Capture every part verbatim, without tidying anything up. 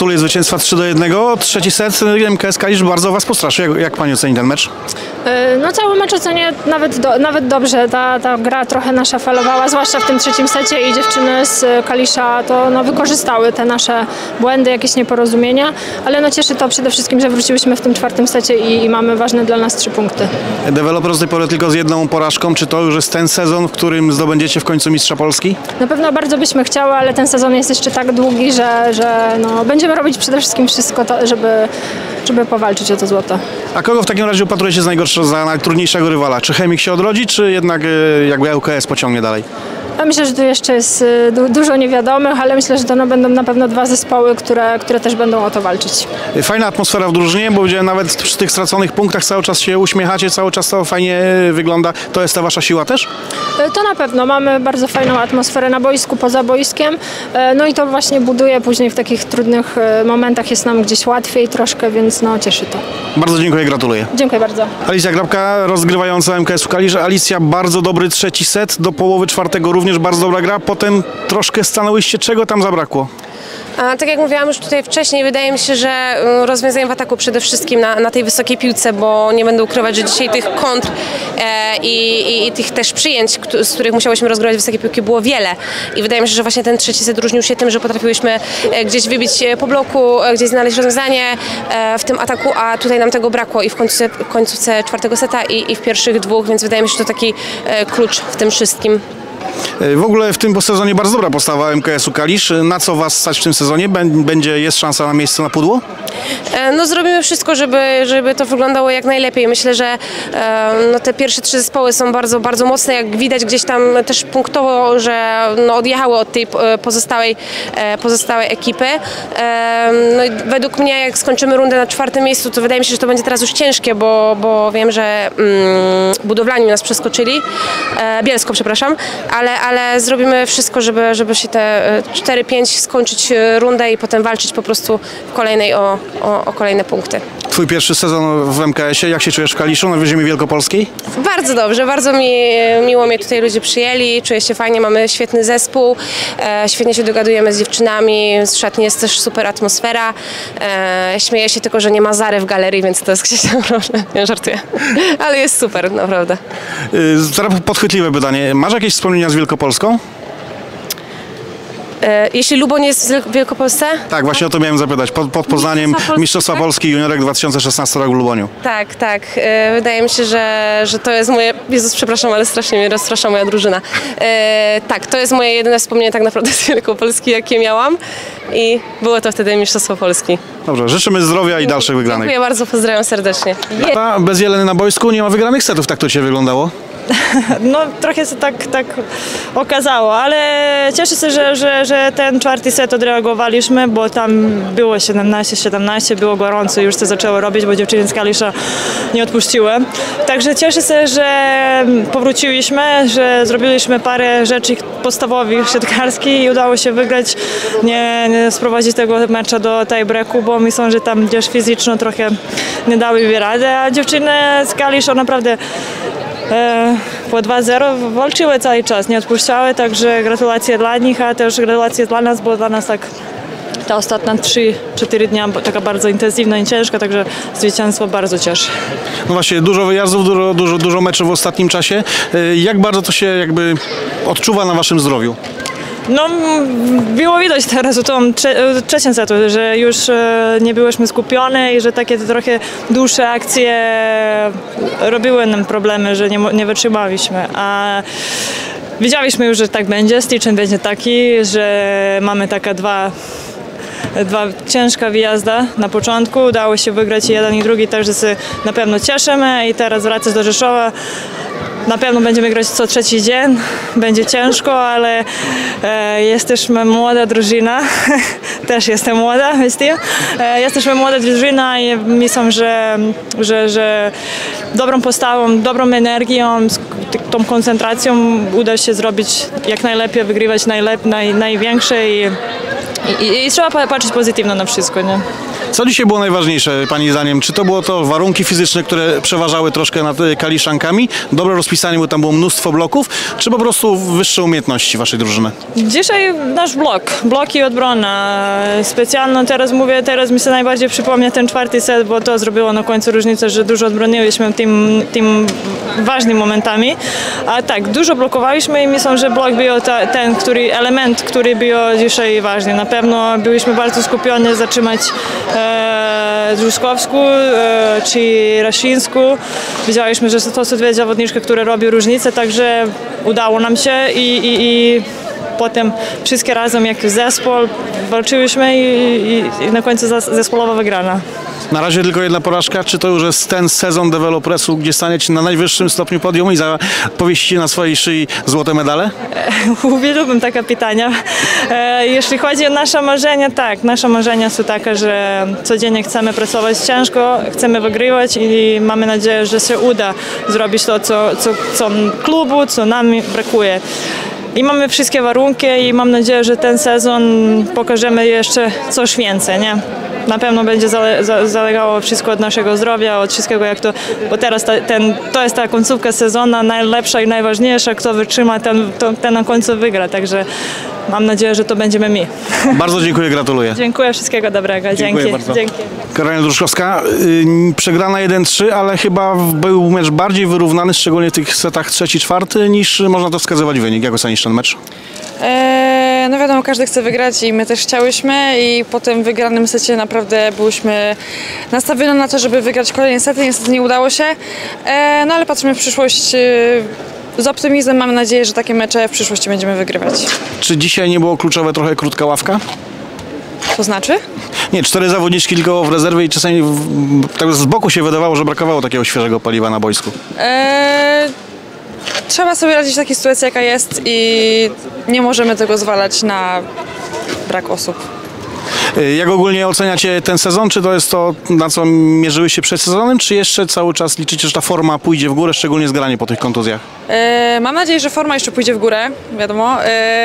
Gratuluję zwycięstwa trzy do jednego. Trzeci set, M K S Kalisz bardzo was postraszył. Jak, jak pani oceni ten mecz? No cały mecz ocenię nawet, do, nawet dobrze. Ta, ta gra trochę nasza falowała, zwłaszcza w tym trzecim secie i dziewczyny z Kalisza to no, wykorzystały te nasze błędy, jakieś nieporozumienia, ale no cieszy to przede wszystkim, że wróciłyśmy w tym czwartym secie i, i mamy ważne dla nas trzy punkty. Deweloper z tej pory tylko z jedną porażką. Czy to już jest ten sezon, w którym zdobędziecie w końcu mistrza Polski? Na pewno bardzo byśmy chciały, ale ten sezon jest jeszcze tak długi, że, że no, będziemy robić przede wszystkim wszystko, to, żeby, żeby powalczyć o to złoto. A kogo w takim razie upatrujecie z najgorszego, za najtrudniejszego rywala? Czy Chemik się odrodzi, czy jednak jakby L K S pociągnie dalej? Ja myślę, że tu jeszcze jest du dużo niewiadomych, ale myślę, że to no, będą na pewno dwa zespoły, które, które też będą o to walczyć. Fajna atmosfera w drużynie, bo widziałem nawet przy tych straconych punktach cały czas się uśmiechacie, cały czas to fajnie wygląda. To jest ta wasza siła też? To na pewno. Mamy bardzo fajną atmosferę na boisku, poza boiskiem. No i to właśnie buduje później w takich trudnych momentach jest nam gdzieś łatwiej troszkę, więc no cieszy to. Bardzo dziękuję, gratuluję. Dziękuję bardzo. Alicja Grabka, rozgrywająca M K S-u Kalisz. Alicja, bardzo dobry trzeci set, do połowy czwartego również bardzo dobra gra, potem troszkę stanęłyście. Czego tam zabrakło? A, tak jak mówiłam już tutaj wcześniej, wydaje mi się, że rozwiązanie w ataku przede wszystkim na, na tej wysokiej piłce, bo nie będę ukrywać, że dzisiaj tych kontr e, i, i, i tych też przyjęć, z których musiałyśmy rozgrywać wysokie piłki, było wiele. I wydaje mi się, że właśnie ten trzeci set różnił się tym, że potrafiłyśmy e, gdzieś wybić po bloku, e, gdzieś znaleźć rozwiązanie e, w tym ataku, a tutaj nam tego brakło i w końcówce, końcówce czwartego seta i, i w pierwszych dwóch, więc wydaje mi się, że to taki e, klucz w tym wszystkim. W ogóle w tym sezonie bardzo dobra postawa M K S-u Kalisz. Na co was stać w tym sezonie? Będzie, jest szansa na miejsce na pudło? No zrobimy wszystko, żeby, żeby to wyglądało jak najlepiej. Myślę, że no, te pierwsze trzy zespoły są bardzo, bardzo mocne. Jak widać gdzieś tam też punktowo, że no, odjechały od tej pozostałej, pozostałej ekipy. No i według mnie, jak skończymy rundę na czwartym miejscu, to wydaje mi się, że to będzie teraz już ciężkie, bo, bo wiem, że mm, budowlani nas przeskoczyli. Bielsko, przepraszam. Ale, ale zrobimy wszystko, żeby, żeby się te cztery pięć skończyć rundę i potem walczyć po prostu w kolejnej o, o, o kolejne punkty. Twój pierwszy sezon w M K S-ie. Jak się czujesz w Kaliszu, na ziemi wielkopolskiej? Bardzo dobrze, bardzo mi miło mnie tutaj ludzie przyjęli, czuję się fajnie, mamy świetny zespół, e, świetnie się dogadujemy z dziewczynami, z szatni jest też super atmosfera. E, śmieję się tylko, że nie ma Zary w galerii, więc to jest gdzieś tam problem, nie żartuję, ale jest super, naprawdę. Teraz podchwytliwe pytanie, masz jakieś wspomnienia z Wielkopolską? Jeśli Luboń jest w Wielkopolsce? Tak, właśnie o to miałem zapytać. Pod, pod Poznaniem Mistrzostwa, Mistrzostwa Polski Juniorek dwa tysiące szesnasty rok w Luboniu. Tak, tak. Wydaje mi się, że, że to jest moje... Jezus, przepraszam, ale strasznie mnie rozstrasza moja drużyna. E, tak, to jest moje jedyne wspomnienie tak naprawdę z Wielkopolski, jakie miałam. I było to wtedy Mistrzostwo Polski. Dobrze, życzymy zdrowia i dalszych wygranych. Dziękuję bardzo, pozdrawiam serdecznie. Je Bez Jeleny na boisku nie ma wygranych setów, tak to Cię wyglądało? No trochę się tak, tak okazało, ale cieszę się, że, że, że ten czwarty set odreagowaliśmy, bo tam było siedemnaście siedemnaście, było gorąco, już się zaczęło robić, bo dziewczyny z Kalisza nie odpuściły. Także cieszę się, że powróciliśmy, że zrobiliśmy parę rzeczy podstawowych, siatkarskich i udało się wygrać, nie, nie sprowadzić tego mecza do tiebreaku, bo myślę, że tam gdzieś fizycznie trochę nie dały rady, a dziewczyny z Kalisza naprawdę po dwa zero walczyły cały czas, nie odpuszczały, także gratulacje dla nich, a też gratulacje dla nas, bo dla nas tak ta ostatnia trzy cztery dnia taka bardzo intensywna i ciężka, także zwycięstwo bardzo cieszy. No właśnie, dużo wyjazdów, dużo, dużo, dużo meczów w ostatnim czasie. Jak bardzo to się jakby odczuwa na waszym zdrowiu? No, było widać teraz u tym trzecim setu, że już nie byłyśmy skupione i że takie trochę dłuższe akcje robiły nam problemy, że nie, nie wytrzymaliśmy. A wiedzieliśmy już, że tak będzie, styczeń będzie taki, że mamy takie dwa Dwa ciężka wyjazda na początku, udało się wygrać jeden i drugi, także się na pewno cieszymy i teraz wracać do Rzeszowa. Na pewno będziemy grać co trzeci dzień, będzie ciężko, ale e, jesteśmy młoda drużyna, też jestem młoda, wiecie? E, jesteśmy młoda drużyna i myślę, że, że, że dobrą postawą, dobrą energią, z tą koncentracją uda się zrobić jak najlepiej, wygrywać najlep, naj, największe i, i, i trzeba patrzeć pozytywnie na wszystko, nie? Co dzisiaj było najważniejsze Pani zdaniem? Czy to było to warunki fizyczne, które przeważały troszkę nad y, Kaliszankami, dobre rozpisanie, bo tam było mnóstwo bloków, czy po prostu wyższe umiejętności Waszej drużyny? Dzisiaj nasz blok, blok i obrona. Specjalnie teraz mówię, teraz mi się najbardziej przypomina ten czwarty set, bo to zrobiło na końcu różnicę, że dużo odbroniliśmy tym, tym ważnymi momentami. A tak, dużo blokowaliśmy i myślę, że blok był ta, ten który, element, który był dzisiaj ważny. Na pewno byliśmy bardzo skupieni zatrzymać e, Dżuskowsku e, czy Raszyńsku. Widzieliśmy, że to są dwie zawodniczki, które robią różnicę, także udało nam się i, i, i potem wszystkie razem jak zespół walczyliśmy i, i, i na końcu zespołowa wygrana. Na razie tylko jedna porażka. Czy to już jest ten sezon dewelopresu, gdzie staniecie na najwyższym stopniu podium i powiesicie na swojej szyi złote medale? Uwielbiam takie pytania. Jeśli chodzi o nasze marzenia, tak, nasze marzenia są takie, że codziennie chcemy pracować ciężko, chcemy wygrywać i mamy nadzieję, że się uda zrobić to, co, co, co klubu, co nam brakuje. I mamy wszystkie warunki i mam nadzieję, że ten sezon pokażemy jeszcze coś więcej, nie? Na pewno będzie zale, za, zalegało wszystko od naszego zdrowia, od wszystkiego jak to, bo teraz ta, ten, to jest ta końcówka sezonu najlepsza i najważniejsza, kto wytrzyma, ten, to, ten na końcu wygra, także mam nadzieję, że to będziemy my. Bardzo dziękuję, gratuluję. Dziękuję, wszystkiego dobrego, dziękuję dzięki. bardzo. Dzięki. Karolina Druszkowska, yy, przegrana jeden trzy, ale chyba był mecz bardziej wyrównany, szczególnie w tych setach trzeci, czwarty, niż można to wskazywać wynik. Jak ocenisz ten mecz? Eee, no wiadomo, każdy chce wygrać i my też chciałyśmy i po tym wygranym secie naprawdę byłyśmy nastawione na to, żeby wygrać kolejne sety. Niestety nie udało się, eee, no ale patrzymy w przyszłość e, z optymizmem. Mamy nadzieję, że takie mecze w przyszłości będziemy wygrywać. Czy dzisiaj nie było kluczowe trochę krótka ławka? To znaczy? Nie, cztery zawodniczki tylko w rezerwie i czasami w, tak z boku się wydawało, że brakowało takiego świeżego paliwa na boisku. Eee, trzeba sobie radzić w takiej sytuacji, jaka jest i nie możemy tego zwalać na brak osób. Jak ogólnie oceniacie ten sezon? Czy to jest to, na co mierzyły się przed sezonem, czy jeszcze cały czas liczycie, że ta forma pójdzie w górę, szczególnie zgranie po tych kontuzjach? E, mam nadzieję, że forma jeszcze pójdzie w górę, wiadomo.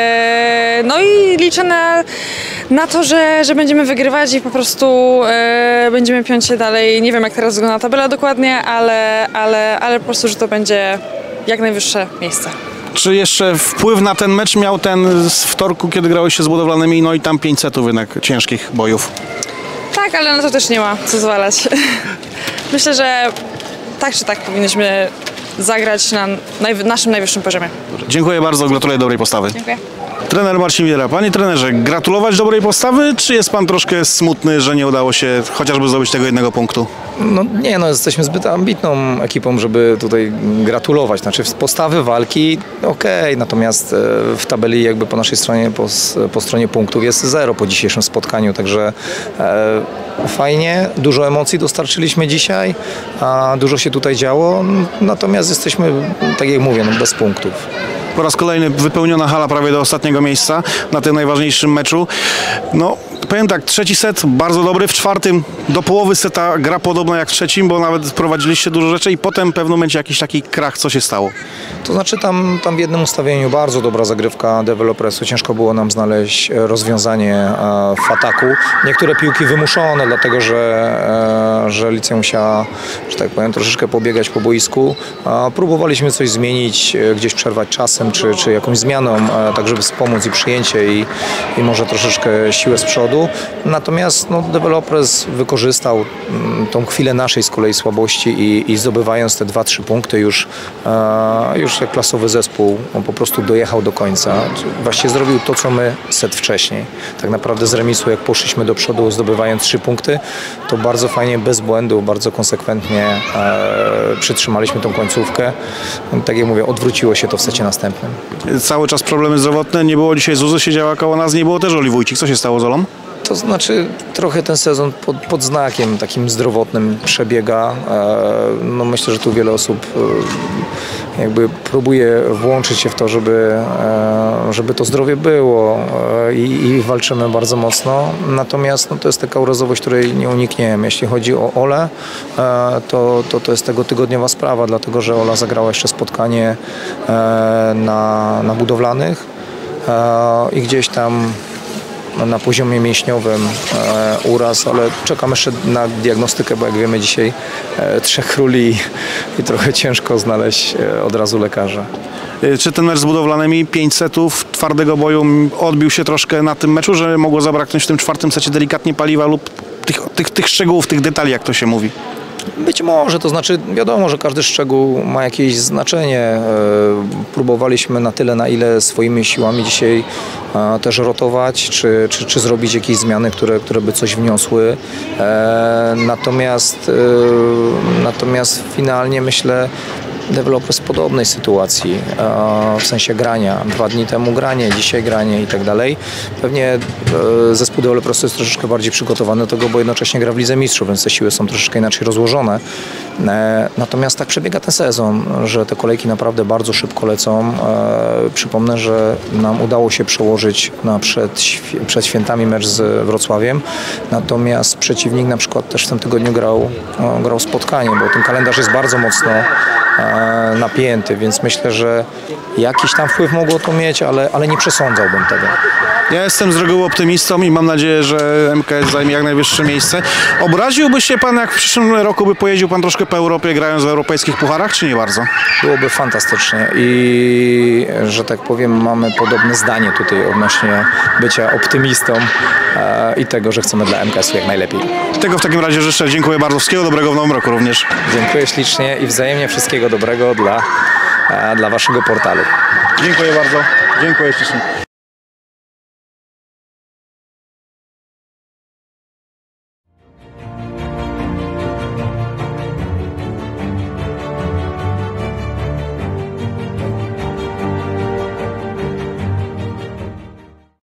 E, no i liczę na, na to, że, że będziemy wygrywać i po prostu e, będziemy piąć się dalej. Nie wiem, jak teraz wygląda tabela dokładnie, ale, ale, ale po prostu, że to będzie jak najwyższe miejsce. Czy jeszcze wpływ na ten mecz miał ten z wtorku, kiedy grało się z budowlanymi, no i tam pięć setów jednak ciężkich bojów? Tak, ale na to też nie ma co zwalać. Myślę, że tak czy tak powinniśmy zagrać na najwy- naszym najwyższym poziomie. Dziękuję bardzo, gratuluję dobrej postawy. Dziękuję. Trener Marcin Widera. Panie trenerze, gratulować dobrej postawy, czy jest pan troszkę smutny, że nie udało się chociażby zdobyć tego jednego punktu? No nie, no jesteśmy zbyt ambitną ekipą, żeby tutaj gratulować. Znaczy z postawy walki okej, okay, natomiast w tabeli jakby po naszej stronie, po, po stronie punktów jest zero po dzisiejszym spotkaniu, także e, fajnie, dużo emocji dostarczyliśmy dzisiaj, a dużo się tutaj działo, natomiast jesteśmy, tak jak mówię, no bez punktów. Po raz kolejny wypełniona hala prawie do ostatniego miejsca na tym najważniejszym meczu. No, powiem tak, trzeci set bardzo dobry, w czwartym do połowy seta gra podobna jak w trzecim, bo nawet prowadziliście dużo rzeczy i potem w pewnym momencie jakiś taki krach, co się stało? To znaczy tam, tam w jednym ustawieniu bardzo dobra zagrywka dewelopresu, ciężko było nam znaleźć rozwiązanie w ataku. Niektóre piłki wymuszone, dlatego że, że Licja musiała, że tak powiem, troszeczkę pobiegać po boisku. Próbowaliśmy coś zmienić, gdzieś przerwać czasem, czy, czy jakąś zmianą, tak żeby wspomóc i przyjęcie i, i może troszeczkę siłę z przodu. Natomiast no, dewelopers wykorzystał tą chwilę naszej z kolei słabości i, i zdobywając te dwa trzy punkty już, już jak klasowy zespół, on po prostu dojechał do końca. Właściwie zrobił to, co my set wcześniej. Tak naprawdę z remisu, jak poszliśmy do przodu zdobywając trzy punkty, to bardzo fajnie, bez błędu, bardzo konsekwentnie e, przytrzymaliśmy tą końcówkę. Tak jak mówię, odwróciło się to w secie następnym. Cały czas problemy zdrowotne, nie było dzisiaj Zuzy, siedziała koło nas, nie było też Oli Wójcik. Co się stało z Olą? To znaczy trochę ten sezon pod, pod znakiem takim zdrowotnym przebiega. No myślę, że tu wiele osób jakby próbuje włączyć się w to, żeby, żeby to zdrowie było i, i walczymy bardzo mocno. Natomiast no, to jest taka urazowość, której nie unikniemy. Jeśli chodzi o Olę, to, to, to jest tego tygodniowa sprawa, dlatego że Ola zagrała jeszcze spotkanie na, na budowlanych i gdzieś tam na poziomie mięśniowym e, uraz, ale czekam jeszcze na diagnostykę, bo jak wiemy dzisiaj e, trzech króli i trochę ciężko znaleźć e, od razu lekarza. Y, Czy ten mecz z Budowlanymi, pięć setów twardego boju m, odbił się troszkę na tym meczu, że mogło zabraknąć w tym czwartym secie delikatnie paliwa lub tych, tych, tych szczegółów, tych detali, jak to się mówi? Być może, to znaczy wiadomo, że każdy szczegół ma jakieś znaczenie. E, Próbowaliśmy na tyle, na ile swoimi siłami dzisiaj e, też rotować, czy, czy, czy zrobić jakieś zmiany, które, które by coś wniosły. E, Natomiast, e, natomiast finalnie myślę, deweloper z podobnej sytuacji, e, w sensie grania. Dwa dni temu granie, dzisiaj granie i tak dalej. Pewnie e, zespół deweloperski jest troszeczkę bardziej przygotowany do tego, bo jednocześnie gra w Lidze Mistrzów, więc te siły są troszeczkę inaczej rozłożone. E, natomiast tak przebiega ten sezon, że te kolejki naprawdę bardzo szybko lecą. E, przypomnę, że nam udało się przełożyć na przed, świ- przed świętami mecz z Wrocławiem, natomiast przeciwnik na przykład też w tym tygodniu grał, e, grał spotkanie, bo ten kalendarz jest bardzo mocno e, napięty, więc myślę, że jakiś tam wpływ mogło to mieć, ale, ale nie przesądzałbym tego. Ja jestem z reguły optymistą i mam nadzieję, że M K S zajmie jak najwyższe miejsce. Obraziłby się pan, jak w przyszłym roku by pojeździł pan troszkę po Europie, grając w europejskich pucharach, czy nie bardzo? Byłoby fantastycznie i, że tak powiem, mamy podobne zdanie tutaj odnośnie bycia optymistą e, i tego, że chcemy dla M K S-u jak najlepiej. Tego w takim razie życzę. Dziękuję bardzo. Wszystkiego dobrego w nowym roku również. Dziękuję ślicznie i wzajemnie wszystkiego dobrego dla, e, dla waszego portalu. Dziękuję bardzo. Dziękuję ślicznie.